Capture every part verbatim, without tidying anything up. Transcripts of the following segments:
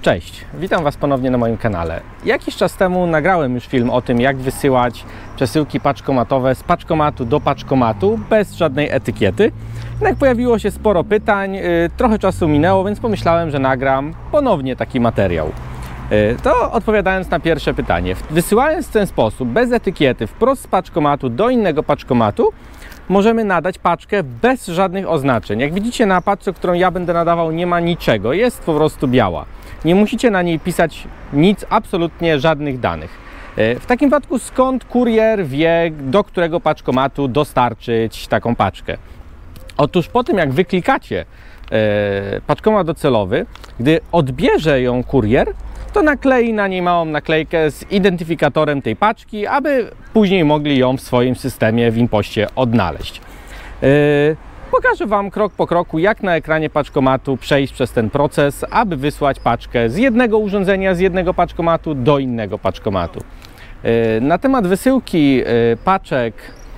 Cześć, witam Was ponownie na moim kanale. Jakiś czas temu nagrałem już film o tym, jak wysyłać przesyłki paczkomatowe z paczkomatu do paczkomatu bez żadnej etykiety. Jednak pojawiło się sporo pytań, trochę czasu minęło, więc pomyślałem, że nagram ponownie taki materiał. To odpowiadając na pierwsze pytanie, wysyłając w ten sposób, bez etykiety, wprost z paczkomatu do innego paczkomatu, możemy nadać paczkę bez żadnych oznaczeń. Jak widzicie, na paczce, którą ja będę nadawał, nie ma niczego, jest po prostu biała. Nie musicie na niej pisać nic, absolutnie żadnych danych. W takim wypadku skąd kurier wie, do którego paczkomatu dostarczyć taką paczkę? Otóż po tym, jak wyklikacie paczkomat docelowy, gdy odbierze ją kurier, to naklei na niej małą naklejkę z identyfikatorem tej paczki, aby później mogli ją w swoim systemie w impoście odnaleźć. Yy, pokażę Wam krok po kroku, jak na ekranie paczkomatu przejść przez ten proces, aby wysłać paczkę z jednego urządzenia, z jednego paczkomatu do innego paczkomatu. Yy, na temat wysyłki yy, paczek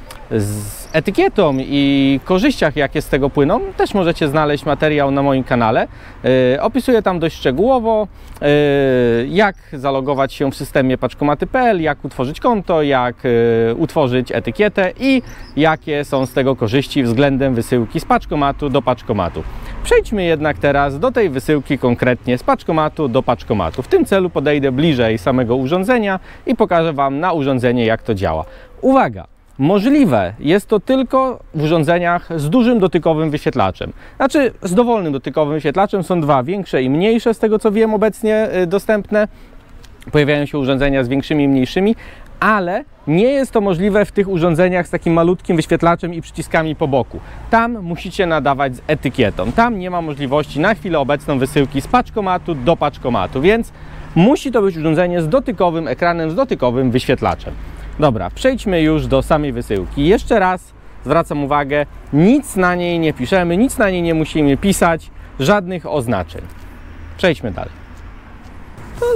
z etykietą i korzyściach, jakie z tego płyną, też możecie znaleźć materiał na moim kanale. Yy, opisuję tam dość szczegółowo, yy, jak zalogować się w systemie paczkomaty kropka p l, jak utworzyć konto, jak yy, utworzyć etykietę i jakie są z tego korzyści względem wysyłki z paczkomatu do paczkomatu. Przejdźmy jednak teraz do tej wysyłki konkretnie z paczkomatu do paczkomatu. W tym celu podejdę bliżej samego urządzenia i pokażę Wam na urządzenie, jak to działa. Uwaga! Możliwe jest to tylko w urządzeniach z dużym dotykowym wyświetlaczem. Znaczy z dowolnym dotykowym wyświetlaczem, są dwa, większe i mniejsze, z tego co wiem obecnie dostępne. Pojawiają się urządzenia z większymi i mniejszymi, ale nie jest to możliwe w tych urządzeniach z takim malutkim wyświetlaczem i przyciskami po boku. Tam musicie nadawać z etykietą. Tam nie ma możliwości na chwilę obecną wysyłki z paczkomatu do paczkomatu, więc musi to być urządzenie z dotykowym ekranem, z dotykowym wyświetlaczem. Dobra, przejdźmy już do samej wysyłki. Jeszcze raz zwracam uwagę, nic na niej nie piszemy, nic na niej nie musimy pisać, żadnych oznaczeń. Przejdźmy dalej. To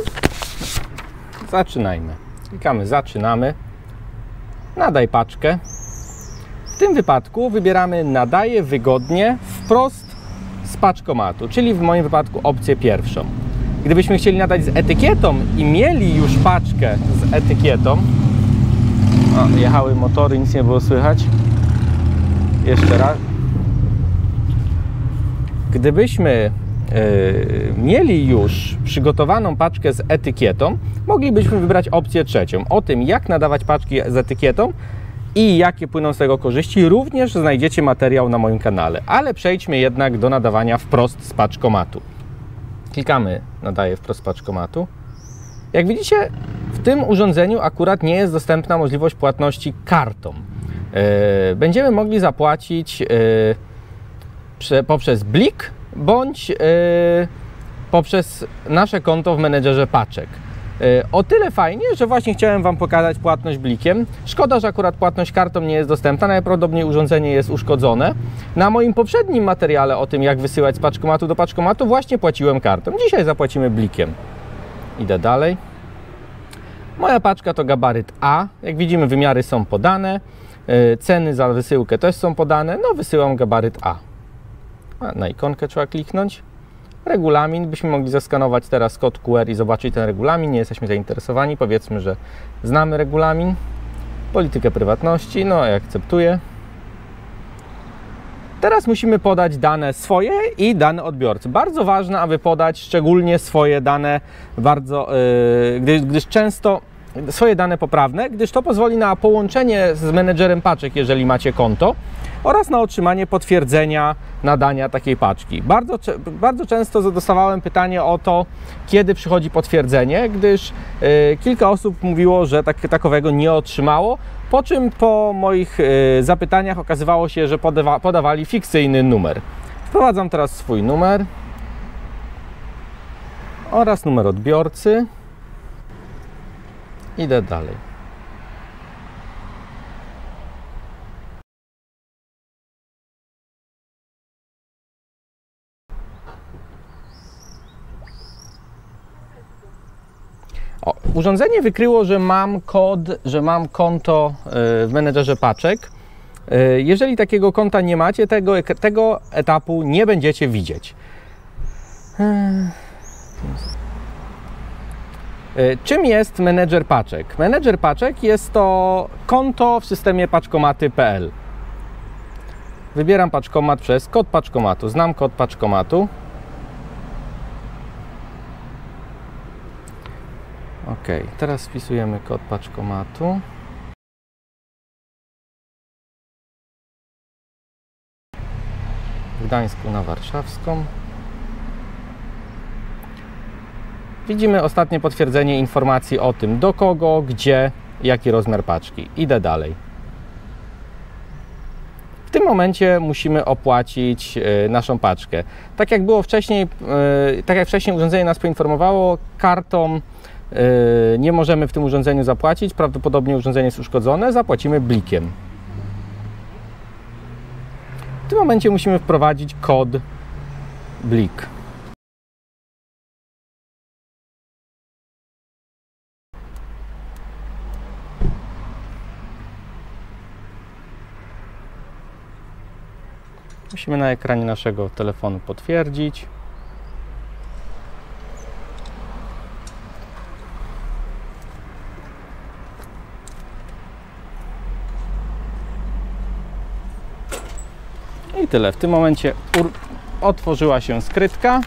zaczynajmy. Klikamy zaczynamy. Nadaj paczkę. W tym wypadku wybieramy nadaję wygodnie wprost z paczkomatu, czyli w moim wypadku opcję pierwszą. Gdybyśmy chcieli nadać z etykietą i mieli już paczkę z etykietą, o, jechały motory, nic nie było słychać. Jeszcze raz. Gdybyśmy yy, mieli już przygotowaną paczkę z etykietą, moglibyśmy wybrać opcję trzecią. O tym, jak nadawać paczki z etykietą i jakie płyną z tego korzyści, również znajdziecie materiał na moim kanale. Ale przejdźmy jednak do nadawania wprost z paczkomatu. Klikamy nadaję wprost z paczkomatu. Jak widzicie, w tym urządzeniu akurat nie jest dostępna możliwość płatności kartą. Yy, będziemy mogli zapłacić yy, prze, poprzez Blik bądź yy, poprzez nasze konto w menedżerze paczek. Yy, o tyle fajnie, że właśnie chciałem Wam pokazać płatność Blikiem. Szkoda, że akurat płatność kartą nie jest dostępna, najprawdopodobniej urządzenie jest uszkodzone. Na moim poprzednim materiale o tym, jak wysyłać z paczkomatu do paczkomatu, właśnie płaciłem kartą. Dzisiaj zapłacimy Blikiem. Idę dalej. Moja paczka to gabaryt A. Jak widzimy, wymiary są podane. Ceny za wysyłkę też są podane. No, wysyłam gabaryt A. Na ikonkę trzeba kliknąć. Regulamin. Byśmy mogli zeskanować teraz kod Q R i zobaczyć ten regulamin. Nie jesteśmy zainteresowani. Powiedzmy, że znamy regulamin. Politykę prywatności. No i akceptuję. Teraz musimy podać dane swoje i dane odbiorcy. Bardzo ważne, aby podać szczególnie swoje dane, bardzo, yy, gdyż, gdyż często swoje dane poprawne, gdyż to pozwoli na połączenie z menedżerem paczek, jeżeli macie konto, oraz na otrzymanie potwierdzenia nadania takiej paczki. Bardzo, bardzo często dostawałem pytanie o to, kiedy przychodzi potwierdzenie, gdyż yy, kilka osób mówiło, że tak, takowego nie otrzymało, po czym po moich yy, zapytaniach okazywało się, że podawa, podawali fikcyjny numer. Wprowadzam teraz swój numer oraz numer odbiorcy. Idę dalej. O, urządzenie wykryło, że mam kod, że mam konto w menedżerze paczek. Jeżeli takiego konta nie macie, tego, tego etapu nie będziecie widzieć. Czym jest menedżer paczek? Menedżer paczek jest to konto w systemie paczkomaty kropka p l. Wybieram paczkomat przez kod paczkomatu. Znam kod paczkomatu. OK, teraz wpisujemy kod paczkomatu. W Gdańsku na Warszawską. Widzimy ostatnie potwierdzenie informacji o tym, do kogo, gdzie, jaki rozmiar paczki. Idę dalej. W tym momencie musimy opłacić naszą paczkę. Tak jak było wcześniej, tak jak wcześniej urządzenie nas poinformowało, kartą nie możemy w tym urządzeniu zapłacić. Prawdopodobnie urządzenie jest uszkodzone. Zapłacimy blikiem. W tym momencie musimy wprowadzić kod blik. Musimy na ekranie naszego telefonu potwierdzić. I tyle. W tym momencie otworzyła się skrytka.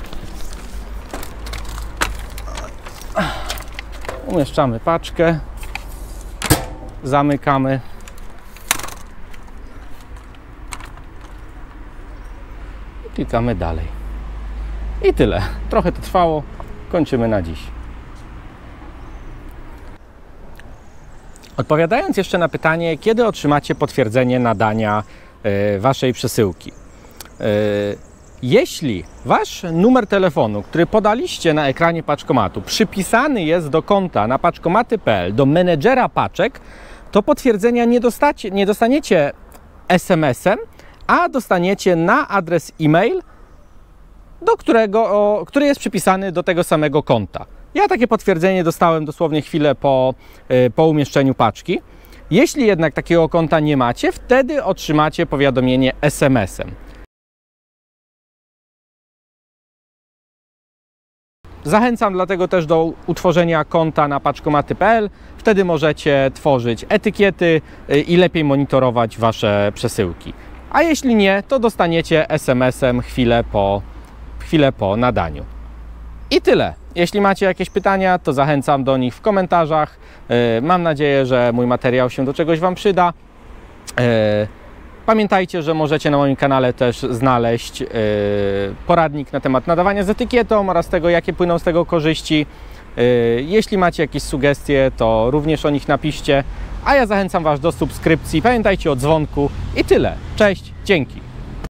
Umieszczamy paczkę. Zamykamy. I klikamy dalej. I tyle. Trochę to trwało. Kończymy na dziś. Odpowiadając jeszcze na pytanie, kiedy otrzymacie potwierdzenie nadania Waszej przesyłki. Jeśli Wasz numer telefonu, który podaliście na ekranie paczkomatu, przypisany jest do konta na paczkomaty kropka p l, do menedżera paczek, to potwierdzenia nie, dostacie, nie dostaniecie es em esem, a dostaniecie na adres e-mail, do którego, o, który jest przypisany do tego samego konta. Ja takie potwierdzenie dostałem dosłownie chwilę po, po umieszczeniu paczki. Jeśli jednak takiego konta nie macie, wtedy otrzymacie powiadomienie es em esem. Zachęcam dlatego też do utworzenia konta na paczkomaty kropka p l. Wtedy możecie tworzyć etykiety i lepiej monitorować Wasze przesyłki. A jeśli nie, to dostaniecie es em esem chwilę po, chwilę po nadaniu. I tyle. Jeśli macie jakieś pytania, to zachęcam do nich w komentarzach. Mam nadzieję, że mój materiał się do czegoś Wam przyda. Pamiętajcie, że możecie na moim kanale też znaleźć poradnik na temat nadawania z etykietą oraz tego, jakie płyną z tego korzyści. Jeśli macie jakieś sugestie, to również o nich napiszcie. A ja zachęcam Was do subskrypcji. Pamiętajcie o dzwonku i tyle. Cześć, dzięki.